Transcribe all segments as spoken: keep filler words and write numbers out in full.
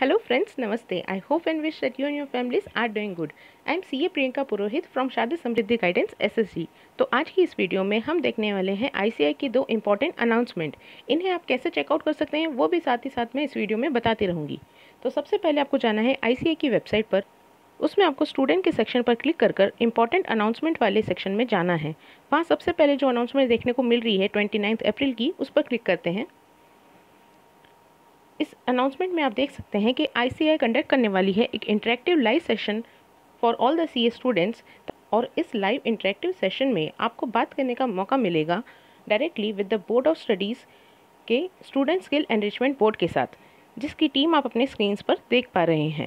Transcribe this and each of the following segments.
Hello friends, Namaste. I hope and wish that you and your families are doing good. I am C A Priyanka Purohit from शादी समृद्धि guidance S S C. तो आज की इस video में हम देखने वाले हैं आई सी ए आई की दो इम्पॉर्टेंट अनाउंसमेंट। इन्हें आप कैसे चेकआउट कर सकते हैं वो भी साथ ही साथ में इस वीडियो में बताती रहूँगी। तो सबसे पहले आपको जाना है आई सी ए आई की वेबसाइट पर। उसमें आपको स्टूडेंट के सेक्शन पर क्लिक कर कर इम्पॉर्टेंट अनाउंसमेंट वाले सेक्शन में जाना है। वहाँ सबसे पहले जो अनाउंसमेंट देखने को मिल रही है ट्वेंटी नाइन्थ अप्रैल की, उस पर क्लिक करते हैं। इस अनाउंसमेंट में आप देख सकते हैं कि आई सी ए आई कंडक्ट करने वाली है एक interactive live session for all the C A students. और इस लाइव इंटरेक्टिव सेशन में आपको बात करने का मौका मिलेगा directly with the board of studies के स्टूडेंट स्किल एनरिचमेंट बोर्ड के साथ, जिसकी टीम आप अपने स्क्रीन्स पर देख पा रहे हैं।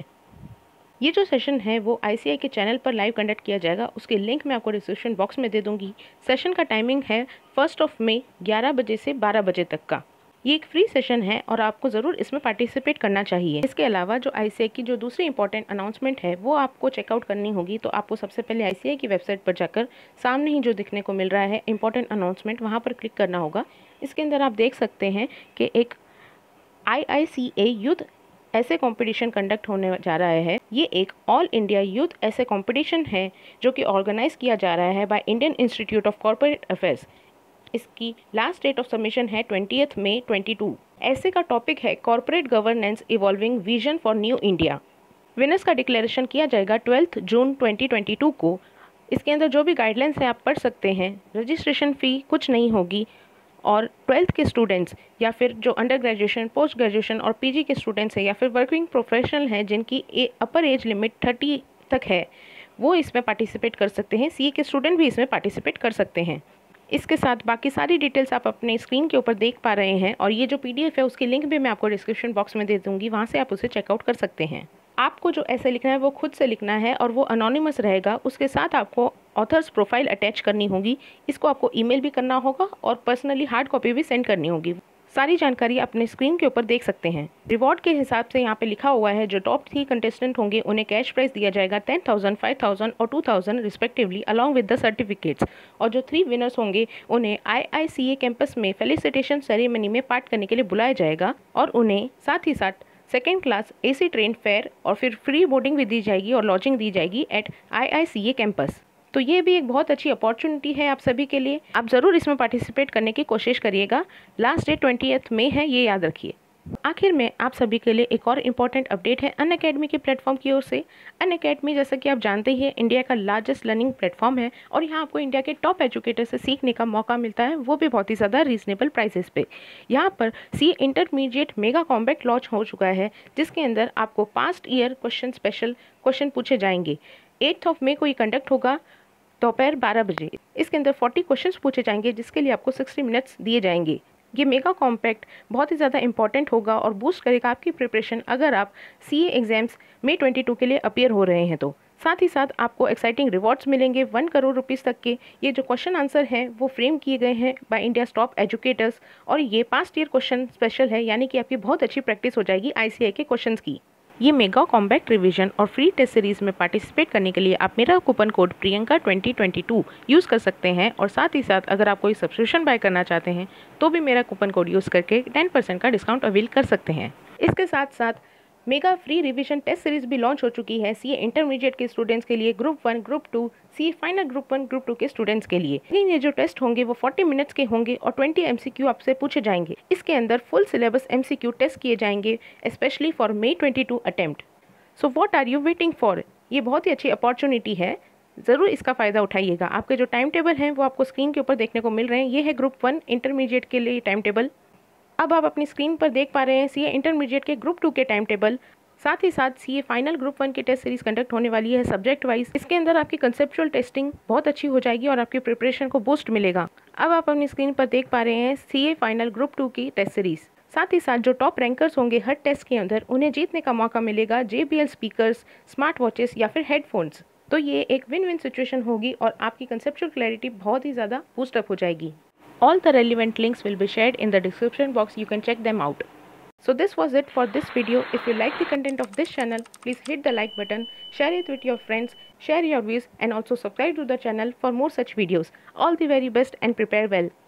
ये जो सेशन है वो आई सी ए आई के चैनल पर लाइव कंडक्ट किया जाएगा। उसकी लिंक मैं आपको डिस्क्रिप्शन बॉक्स में दे दूँगी। सेशन का टाइमिंग है फर्स्ट ऑफ मई ग्यारह बजे से बारह बजे तक का। ये एक फ्री सेशन है और आपको ज़रूर इसमें पार्टिसिपेट करना चाहिए। इसके अलावा जो आई सी ए आई की जो दूसरी इंपॉर्टेंट अनाउंसमेंट है वो आपको चेकआउट करनी होगी। तो आपको सबसे पहले आई सी ए आई की वेबसाइट पर जाकर सामने ही जो दिखने को मिल रहा है इंपॉर्टेंट अनाउंसमेंट, वहाँ पर क्लिक करना होगा। इसके अंदर आप देख सकते हैं कि एक I I C A youth essay competition conduct होने जा रहा है। ये एक all India youth essay competition है जो कि ऑर्गेनाइज किया जा रहा है by Indian institute of corporate affairs. इसकी लास्ट डेट ऑफ सबमिशन है twentieth May twenty two. Essay का टॉपिक है corporate governance evolving vision for new India. Winners का डिक्लेरेशन किया जाएगा twelfth June twenty twenty two को। इसके अंदर जो भी गाइडलाइंस है आप पढ़ सकते हैं। रजिस्ट्रेशन फ़ी कुछ नहीं होगी और ट्वेल्थ के स्टूडेंट्स या फिर जो अंडर ग्रेजुएशन, पोस्ट ग्रेजुएशन और पी जी के स्टूडेंट्स हैं या फिर वर्किंग प्रोफेशनल हैं जिनकी अपर एज लिमिट थर्टी तक है, वो इसमें पार्टिसिपेट कर सकते हैं। सी ए के स्टूडेंट भी इसमें पार्टिसिपेट कर सकते हैं। इसके साथ बाकी सारी डिटेल्स आप अपने स्क्रीन के ऊपर देख पा रहे हैं और ये जो पी डी एफ है उसकी लिंक भी मैं आपको डिस्क्रिप्शन बॉक्स में दे दूँगी। वहाँ से आप उसे चेकआउट कर सकते हैं। आपको जो ऐसे लिखना है वो खुद से लिखना है और वो अनोनिमस रहेगा। उसके साथ आपको ऑथर्स प्रोफाइल अटैच करनी होगी। इसको आपको ईमेल भी करना होगा और पर्सनली हार्ड कॉपी भी सेंड करनी होगी। सारी जानकारी अपने स्क्रीन के ऊपर देख सकते हैं। रिवॉर्ड के हिसाब से यहाँ पे लिखा हुआ है जो टॉप थ्री कंटेस्टेंट होंगे उन्हें कैश प्राइस दिया जाएगा टेन थाउजेंड, फाइव थाउजेंड और two thousand respectively along with the certificates. और जो थ्री विनर्स होंगे उन्हें I I C A campus में फेलिसिटेशन सेरेमनी में पार्ट करने के लिए बुलाया जाएगा और उन्हें साथ ही साथ second class A C train fare और फिर फ्री बोर्डिंग भी दी जाएगी और लॉजिंग दी जाएगी eight I I C A campus. तो ये भी एक बहुत अच्छी अपॉर्चुनिटी है आप सभी के लिए। आप ज़रूर इसमें पार्टिसिपेट करने की कोशिश करिएगा। लास्ट डेट ट्वेंटियथ मई है, ये याद रखिए। आखिर में आप सभी के लिए एक और इम्पॉर्टेंट अपडेट है अनअकैडमी के प्लेटफॉर्म की ओर से। अनअकैडमी जैसा कि आप जानते ही हैं इंडिया का लार्जेस्ट लर्निंग प्लेटफॉर्म है और यहाँ आपको इंडिया के टॉप एजुकेटर से सीखने का मौका मिलता है, वो भी बहुत ही ज़्यादा रीजनेबल प्राइसेस पे। यहाँ पर C intermediate mega combat launch हो चुका है जिसके अंदर आपको past year question special question पूछे जाएंगे। एट्थ ऑफ मई को ये कंडक्ट होगा दोपहर बारह बजे। इसके अंदर चालीस क्वेश्चंस पूछे जाएंगे जिसके लिए आपको साठ मिनट्स दिए जाएंगे। ये मेगा कॉम्पैक्ट बहुत ही ज़्यादा इंपॉर्टेंट होगा और बूस्ट करेगा आपकी प्रिपरेशन अगर आप C A exams May twenty two के लिए अपीयर हो रहे हैं तो। साथ ही साथ आपको एक्साइटिंग रिवॉर्ड्स मिलेंगे वन करोड़ रुपीज़ तक के। ये जो क्वेश्चन आंसर हैं वो फ्रेम किए गए हैं बाय इंडिया टॉप एजुकेटर्स और ये पास्ट ईयर क्वेश्चन स्पेशल है, यानी कि आपकी बहुत अच्छी प्रैक्टिस हो जाएगी आई सी ए आई के क्वेश्चंस की। ये मेगा कॉम्बैक्ट रिवीजन और फ्री टेस्ट सीरीज में पार्टिसिपेट करने के लिए आप मेरा coupon code Priyanka twenty twenty two use कर सकते हैं। और साथ ही साथ अगर आप कोई सब्सक्रिप्शन बाय करना चाहते हैं तो भी मेरा कूपन कोड यूज़ करके टेन परसेंट का डिस्काउंट अवेल कर सकते हैं। इसके साथ साथ mega free revision test series भी लॉन्च हो चुकी है सी ए इंटरमीडिएट के स्टूडेंट्स के लिए, group one, group two, C A final group one, group two के स्टूडेंट्स के लिए। लेकिन ये जो टेस्ट होंगे वो चालीस मिनट्स के होंगे और बीस एम सी क्यू आपसे पूछे जाएंगे। इसके अंदर full syllabus M C Q test किए जाएंगे specially for May twenty two attempt. So what are you waiting for? ये बहुत ही अच्छी अपॉर्चुनिटी है, ज़रूर इसका फ़ायदा उठाइएगा। आपके जो टाइम टेबल हैं वो आपको स्क्रीन के ऊपर देखने को मिल रहे हैं। ये है ग्रुप वन इंटरमीडिएट के लिए टाइम टेबल। अब आप अपनी स्क्रीन पर देख पा रहे हैं सी ए इंटरमीडिएट के ग्रुप टू के टाइम टेबल। साथ ही साथ C A final group one की टेस्ट सीरीज कंडक्ट होने वाली है सब्जेक्ट वाइज। इसके अंदर आपकी कंसेप्चुअल टेस्टिंग बहुत अच्छी हो जाएगी और आपकी प्रिपरेशन को बूस्ट मिलेगा। अब आप अपनी स्क्रीन पर देख पा रहे हैं C A final group two की टेस्ट सीरीज। साथ ही साथ जो टॉप रैंकर्स होंगे हर टेस्ट के अंदर उन्हें जीतने का मौका मिलेगा J B L speakers, smart watches या फिर हेडफोन्स। तो ये एक विन विन सिचुएशन होगी और आपकी कंसेप्चुअल क्लैरिटी बहुत ही ज़्यादा बूस्ट अप हो जाएगी। All the relevant links will be shared in the description box, you can check them out. So this was it for this video. If you like the content of this channel, please hit the like button, share it with your friends, share your views and also subscribe to the channel for more such videos. All the very best and prepare well.